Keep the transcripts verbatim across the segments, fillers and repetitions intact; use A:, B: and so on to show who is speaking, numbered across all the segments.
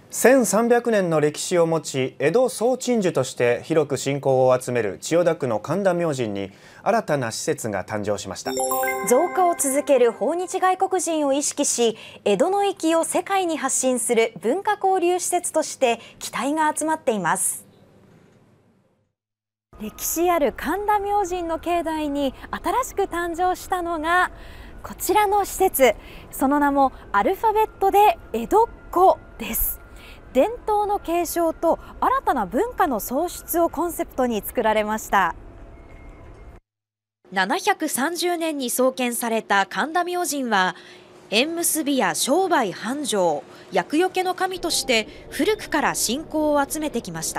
A: せんさんびゃくねんの歴史を持ち、江戸総鎮守として広く信仰を集める千代田区の神田明神に新たな施設が誕生しました。
B: 増加を続ける訪日外国人を意識し、江戸の粋を世界に発信する文化交流施設として期待が集まっています。歴史ある神田明神の境内に新しく誕生したのがこちらの施設、その名もアルファベットで江戸っ子です。伝統の継承と新たな文化の創出をコンセプトに作られました。ななひゃくさんじゅうねんに創建された神田明神は、縁結びや商売繁盛、厄除けの神として古くから信仰を集めてきました。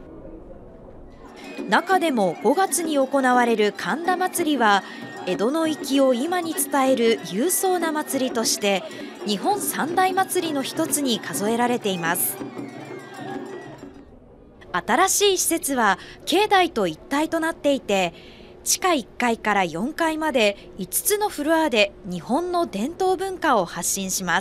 B: 中でもごがつに行われる神田祭は、江戸の粋を今に伝える勇壮な祭りとして日本三大祭りの一つに数えられています。新しい施設は境内と一体となっていて、地下いっかいからよんかいまでいつつのフロアで日本の伝統文化を発信します。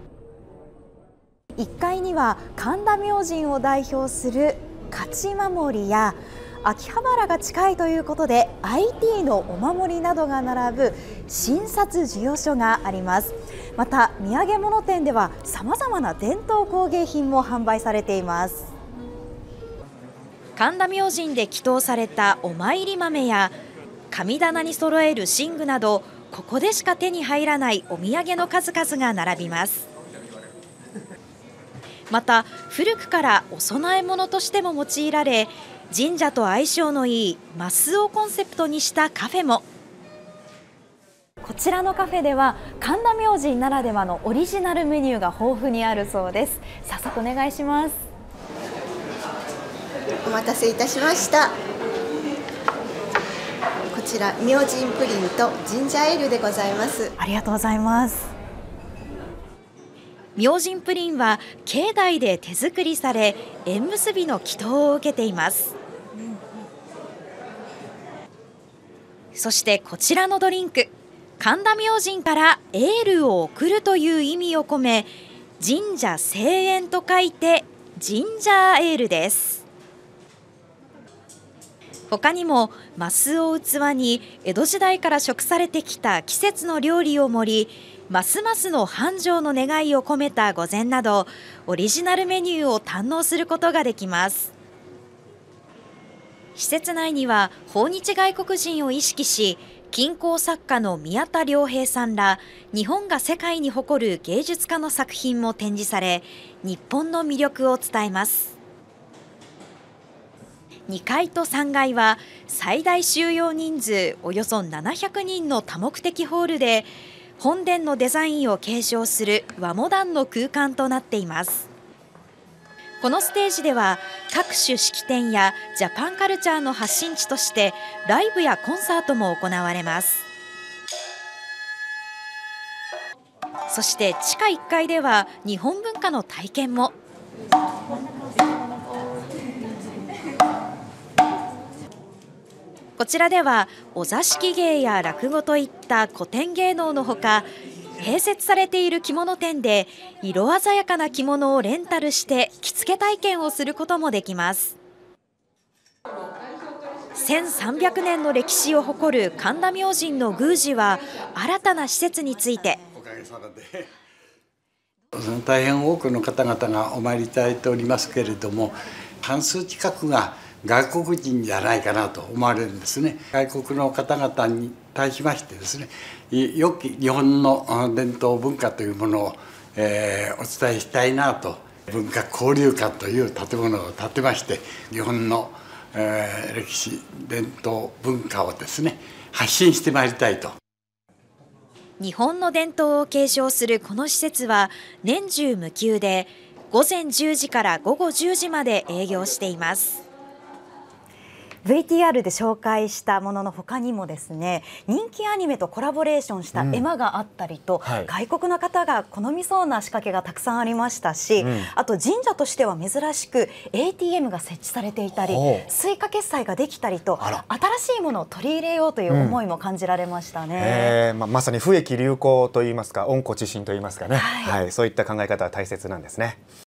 B: いっかいには神田明神を代表する勝ち守りや、秋葉原が近いということで アイティー のお守りなどが並ぶ新札授与所があります。また土産物店ではさまざまな伝統工芸品も販売されています。神田明神で祈祷されたお参り豆や神棚に揃える寝具など、ここでしか手に入らないお土産の数々が並びます。また古くからお供え物としても用いられ、神社と相性のいいマスをコンセプトにしたカフェも。こちらのカフェでは神田明神ならではのオリジナルメニューが豊富にあるそうです。早速お願いします。
C: お待たせいたしました。こちら明神プリンとジンジャーエールでございます。
B: ありがとうございます。明神プリンは境内で手作りされ、縁結びの祈祷を受けています。そしてこちらのドリンク、神田明神からエールを送るという意味を込め、神社声援と書いてジンジャーエールです。他にもマスを器に江戸時代から食されてきた季節の料理を盛り、ますますの繁盛の願いを込めた御膳など、オリジナルメニューを堪能することができます。施設内には訪日外国人を意識し、金工作家の宮田良平さんら日本が世界に誇る芸術家の作品も展示され、日本の魅力を伝えます。にかいとさんがいは最大収容人数およそななひゃくにんの多目的ホールで、本殿のデザインを継承する和モダンの空間となっています。このステージでは各種式典やジャパンカルチャーの発信地としてライブやコンサートも行われます。そして地下いっかいでは日本文化の体験も。こちらではお座敷芸や落語といった古典芸能のほか、併設されている着物店で色鮮やかな着物をレンタルして着付け体験をすることもできます。せんさんびゃくねんの歴史を誇る神田明神の宮司は、新たな施設について
D: 大変多くの方々がお参りいただいておりますけれども、半数近くが外国人じゃないかなと思われるんですね。外国の方々に対しましてですね、良き日本の伝統文化というものを、えー、お伝えしたいなと、文化交流館という建物を建てまして、日本の、えー、歴史伝統文化をですね発信してまいりたいと。
B: 日本の伝統を継承するこの施設は年中無休で、ごぜんじゅうじからごごじゅうじまで営業しています。ブイティーアール で紹介したものの他にもですね、人気アニメとコラボレーションした絵馬があったりと、うんはい、外国の方が好みそうな仕掛けがたくさんありましたし、うん、あと神社としては珍しく エーティーエム が設置されていたり、スイカ決済ができたりと、新しいものを取り入れようという思いも感じられましたね。うんえーまあ、まさに不易流行といいますか、温故知新といいますかね、はいはい、そういった考え方は大切なんですね。